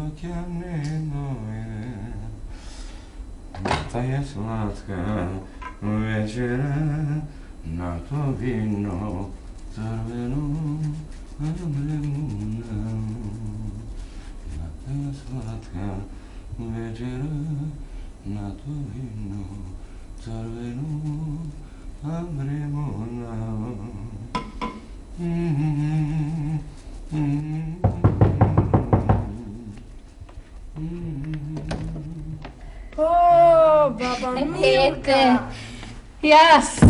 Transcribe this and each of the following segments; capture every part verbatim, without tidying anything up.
океанено е. Та е сладка вечера, на то вино цървено, лимона. Та е сладка вечера, на то вино цървено, лимона. О, баба Милка! Ете, јас.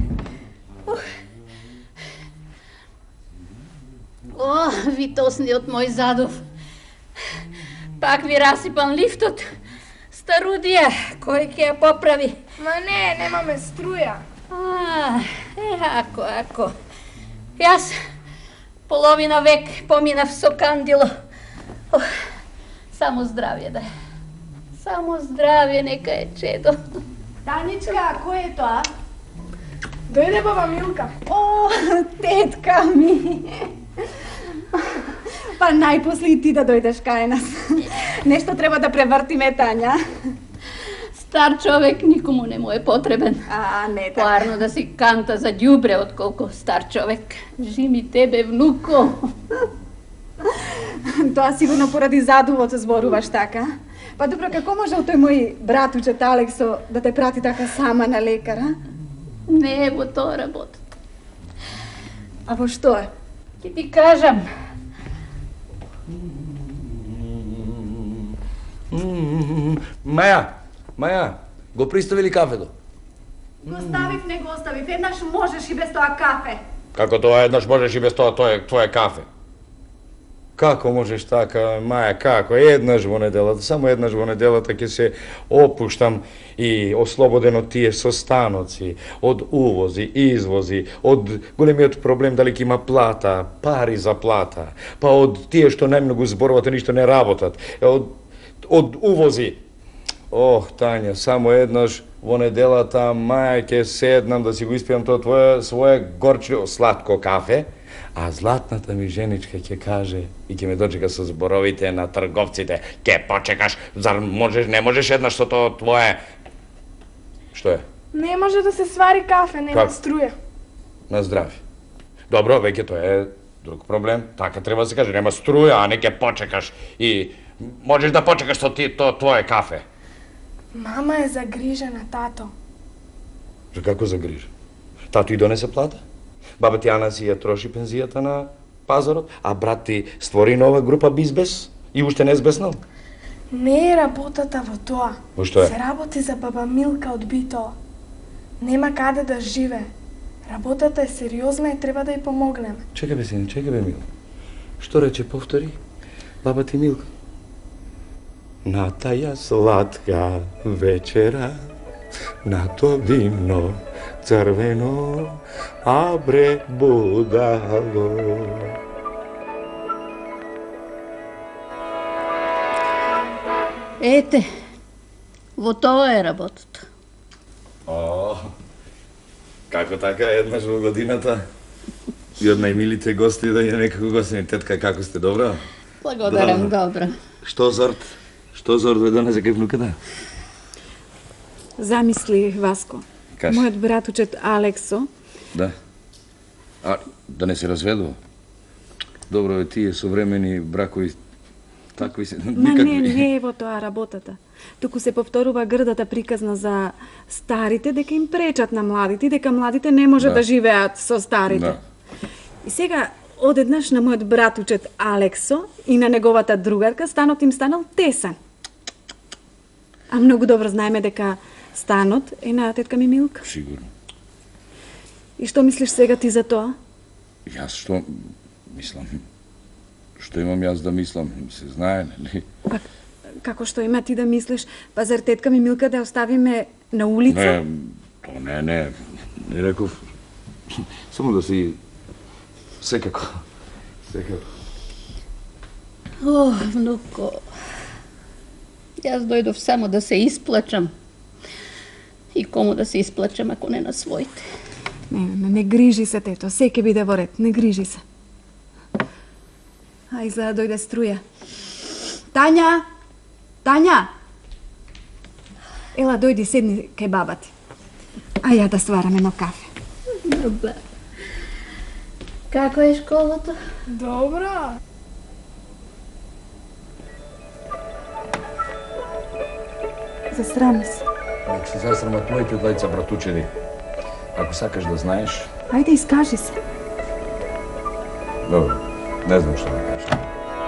О, витосниот мој задов. Пак ви расипан лифтот. Старудија, кој ќе ја поправи? Ма не, немаме струја. А, е, ако, ако. Јас половина век поминав со кандило. О, само здравје да е. Само здравје нека е, чедо. Таничка, кој е тоа? Дојде баба Милка. О, тетка ми. Па најпосле и ти да дојдеш кај нас. Нешто треба да превртиме, Тања. Стар човек никому не му е потребен. А, не така. Поарно да си канта за ѓубре отколку стар човек. Жими тебе, внуко. Тоа сигурно поради задувот зборуваш така. Па добро, како можел тој мој братучет Алексо да те прати така сама на лекара? Не е во тоа работата. А во што е? Ке ти кажам. Маја, Маја, го пристави ли кафето? Го ставив, не го оставив. Еднаш можеш и без тоа кафе. Како тоа еднаш можеш и без тоа, тоа е твое кафе? Како можеш така, Маја, како? Еднаш во неделата, само еднаш во неделата ќе се опуштам и ослободен од тие состаноци, од увози, извози, од големиот проблем дали ќе има плата, пари за плата, па од тие што најмногу зборуват и ништо не работат, од, од увози. Ох, Тања, само еднаш во неделата, Маја, ќе седнам да си го испијам тоа твое, свое горчливо сладко кафе, а златната ми женичка ќе каже и ќе ме дочека со зборовите на трговците. Ќе почекаш, зар можеш, не можеш еднаш со тоа твое... Што е? Не може да се свари кафе, нема Как? струја. На здравје. Добро, веќе тоа е друг проблем. Така треба да се каже, нема струја, а не ќе почекаш и можеш да почекаш со ти тоа твое кафе. Мама е загрижена, тато. За како загрижа? Тато и донесе плата? Баба ти Ана си ја троши пензијата на пазарот, а брат ти створи нова група Бизбес и уште не збеснал? Не е работата во тоа. Во што е? Се работи за баба Милка од Битола. Нема каде да живее. Работата е сериозна и треба да ја помогнеме. Чекај бе, син, чекај бе, Мил. Што рече, повтори? Баба ти Милка. На таја сладка вечера, на то вино црвено, а бре будаво. Ете, во тоа е работата. О, како така еднаш во годината и од најмилите гости да ја некако гостини. Тетка, како сте, добро? Благодарам, добро. Што зорт? Што зорт ве донесе кај внуката? Замисли, Васко. Кажи. Мојот братучет Алексо. Да. А, да не се разведува? Добро е, тие современи бракови такви се Ма никакви. не, не е во тоа работата. Туку се повторува грдата приказна за старите дека им пречат на младите, дека младите не може да, Да. да живеат со старите. Да. И сега, одеднаш на мојот братучет Алексо и на неговата другарка станот им станал тесен. А многу добро знаеме дека станот е на тетка ми Милка. Сигурно. И што мислиш сега ти за тоа? Јас што мислам? Што имам јас да мислам? Се знае, нели? Па, како што има ти да мислиш? Па зар тетка ми Милка да ја оставиме на улица? Не, то не, не. Не реков. Само да си секако. Секако. О, внуко. Јас дојдов само да се исплачам. И кому да се исплачам ако не на своите. Не, не, не грижи се, тето. Се ќе биде во ред. Не грижи се. А изгледа дојде струја. Тања! Тања! Ела, дојди, седни кај баба ти. А ја да стварам едно кафе. Добра. Како е школата? Добро. Засрами се. Нека се засрамат моите двајца братучеди. Ако сакаш да знаеш... Ајде, искажи се. Добро, не знам што да кажам.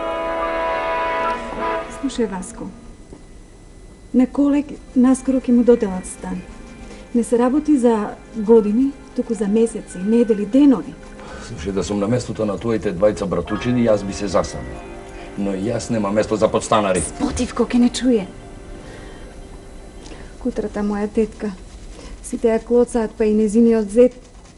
Слушај, Васко. На Колек наскоро ќе му доделат стан. Не се работи за години, туку за месеци, недели, денови. Слушай, да сум на местото на твоите двајца братучеди, јас би се засрамил. Но и јас нема место за подстанари. Спотивко ке не чуе. Кутрата моја тетка. Сите ја клоцаат, па и незиниот зет.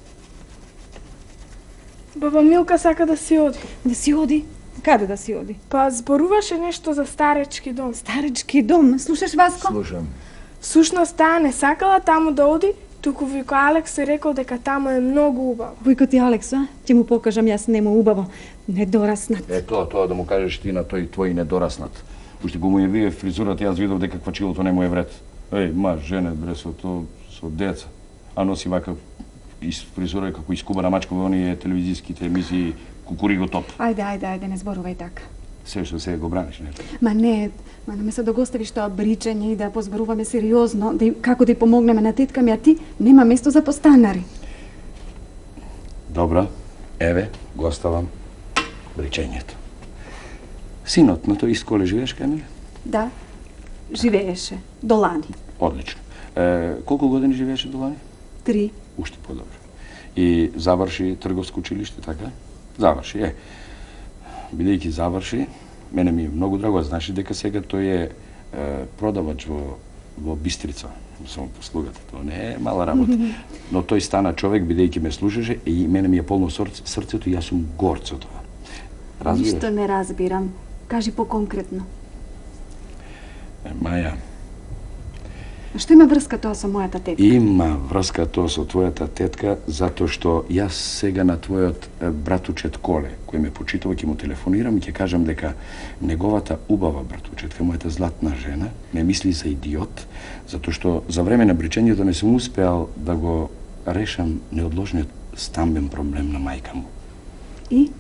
Баба Милка сака да си оди. Да си оди? Каде да си оди? Па зборуваше нешто за старечки дом. Старечки дом. Слушаш, Васко? Слушам. Всушност таа не сакала таму да оди, туку Вујко Алекс е рекол дека таму е многу убаво. Вујко ти Алекс, а? Ќе му покажам јас нему убаво. Недораснат. Е, тоа, тоа да му кажеш ти на тој твој недораснат. Уште го му ја вие фризурата, јас видов дека квачилото не му е вред. Еј, маж, женет, бре, со то, со деца. А носи вака из фризура како искубана мачка во оние телевизиските емисии Кукуриго топ. Ајде, ајде, ајде, не зборувај така. Се што се го браниш, не? Ма не, ма наместо да го оставиш тоа бричење и да позборуваме сериозно, да, како да ја помогнеме на тетка ми, а ти нема место за постанари. Добро, еве, го оставам бричењето. Синот на тој ист коле живееш кај мене? Да, живееше, до лани. Одлично. Е, колку години живееше до лани? Три. Уште подобро. И заврши трговско училиште, така? Заврши, е. Бидејќи заврши, мене ми е многу драго, знаеш дека сега тој е, е продавач во, во Бистрица, само послугата, тоа не е мала работа. Но тој стана човек, бидејќи ме слушаше, и мене ми е полно срце, срцето и јас сум горд со тоа. Разбираш? Ништо не разбирам. Кажи поконкретно. Е, Маја, Што има врска тоа со мојата тетка? има врска тоа со твојата тетка, затоа што јас сега на твојот е, братучет Коле, кој ме почитува, ќе му телефонирам и ќе кажам дека неговата убава братучетка, мојата златна жена, ме мисли за идиот, затоа што за време на бричењето не сум успеал да го решам неодложниот стамбен проблем на мајка му. И?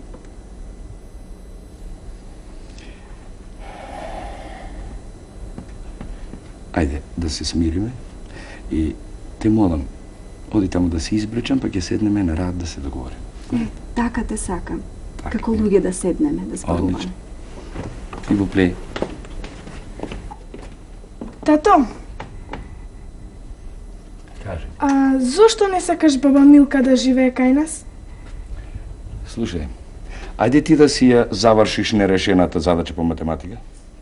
Ајде, да се смириме и те молам, оди таму да се избричам, па ќе седнеме на рад да се договориме. Е, така те сакам. Така Како е. луѓе да седнеме, да зборуваме. Одлично. Ти го плей. Тато, Кажи. а зошто не сакаш баба Милка да живее кај нас? Слушај, ајде ти да си ја завршиш нерешената задача по математика.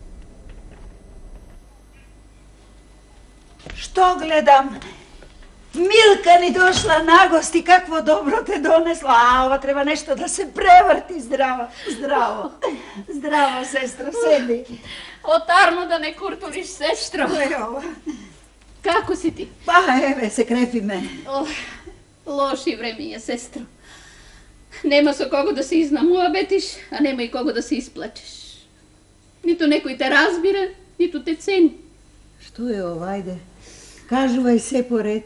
Што гледам? Милка ни дошла на гости, какво добро те донесла. А, ова треба нешто да се преврти. Здраво, здраво. Здраво, сестро, седи. Отарно да не куртулиш, сестро. Е, ова. Како си ти? Па, еве, се крепиме. О, лоши времења, сестро. Нема со кого да се изнамуабетиш, а нема и кого да се исплачеш. Ниту некој те разбира, ниту те цени. Што е ова, ајде? Кажувај се поред.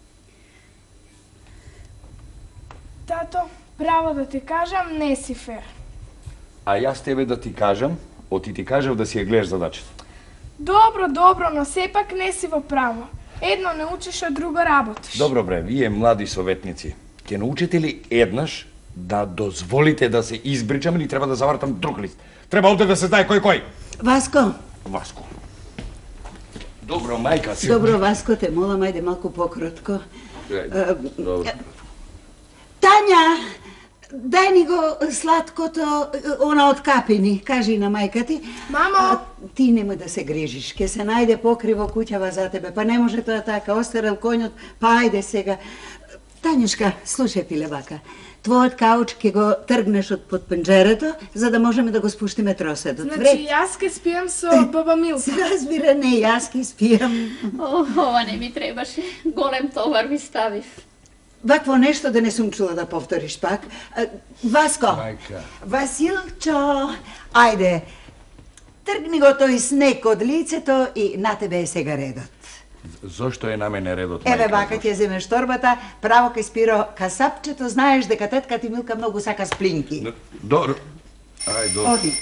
Тато, право да ти кажам, не си фер. А јас тебе да ти кажам, оти ти кажав да си ја гледаш задачата. Добро, добро, но сепак не си во право. Едно не учиш, а друго работиш. Добро бре, вие млади советници, ќе научите ли еднаш да дозволите да се избричам или треба да завртам друг лист? Треба овде да се знае кој кој. Васко. Васко. Добро, мајка си. Добро, Васко, те молам, ајде малку пократко. Е, Добро. Тања, дај ни го сладкото, она од капини, кажи на мајка ти. Мамо! А, ти немој да се грижиш, ке се најде покриво куќава за тебе, па не може тоа така, остарел коњот, па ајде сега. Тањушка, слушај пилевака, твојот кауч ќе го тргнеш од под пенџерето, за да можеме да го спуштиме троседот. Значи, јас ке спијам со баба Милка. Разбира, не, јас ке спијам. О, ова не ми требаше. Голем товар ми ставив. Вакво нешто да не сум чула да повториш пак. А, Васко. Мајка. Василчо, ајде. Тргни го тој снег од лицето и на тебе е сега редот. Зошто е на мене редот, Еве, мајка? бака, ќе земеш торбата, право кај Спиро касапчето, знаеш дека тетка ти Милка многу сака сплинки. Добро. Ај, добро. Оди.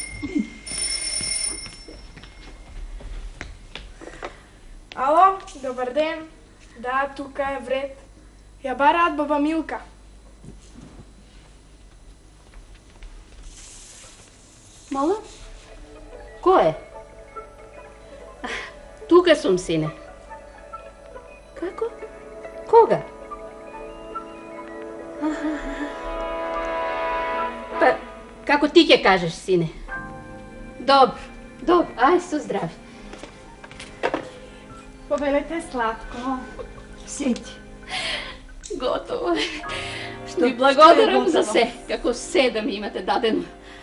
Ало, добар ден. Да, тука е Вред. Ја бараат баба Милка. Мола? Кој е? Тука сум, сине. Како? Кога? Па, како ти ќе кажеш, сине? Добро, добро, ај со здрави. Побелете сладко. Седи. Готово е. Што- Ви благодарам што е за готово? се, како се да ми имате дадено.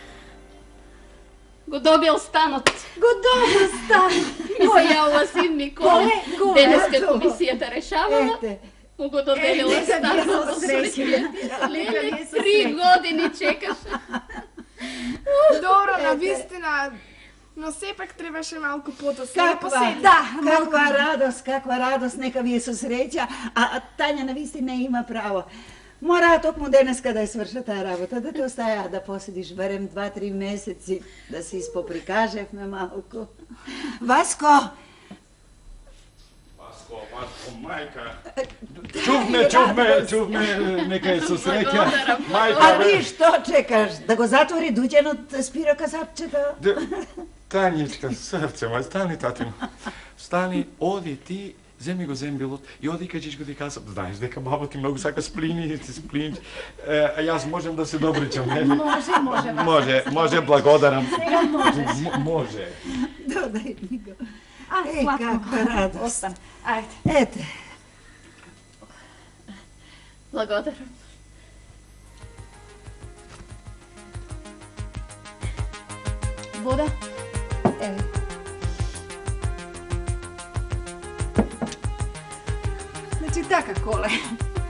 Го добил станот. Го добро стан. Ми се јавила син Никола. Кој? Кој? Денеска Ето го. комисијата решавала. Ете. Му го доделила Е, нека станот. била среќна. Нека Леле, не се три среќна. години чекаше. Добро, на Ете. вистина, но сепак требаше малку подоцна. Каква, да, каква радост, каква радост, нека ви е со среќа, а а Тања на вистина има право. Мора токму денеска да ја сврша таа работа, да те остаја да поседиш барем два-три месеци, да се испоприкажевме малку. Васко! Васко, Васко, мајка. Чувме, чувме, чувме, нека е со среќа. Благодарам. Мајка, А бе. ти што чекаш? Да го затвори дуќанот Спиро касапчето? Де- Тањичка, срце мој, стани, татино. Стани, оди ти, земи го зембилот и оди кажеш го ти касап. Знаеш дека баба ти многу сака сплини, ти сплини. Е, а јас можем да се добричам, не? Може, може. Може, може, благодарам. Сега може. М- Може. Додај ми го. А, Е, сладко. каква радост. Остан. Ајде. Ете, Благодарам. Вода? еве. Значи така, Коле.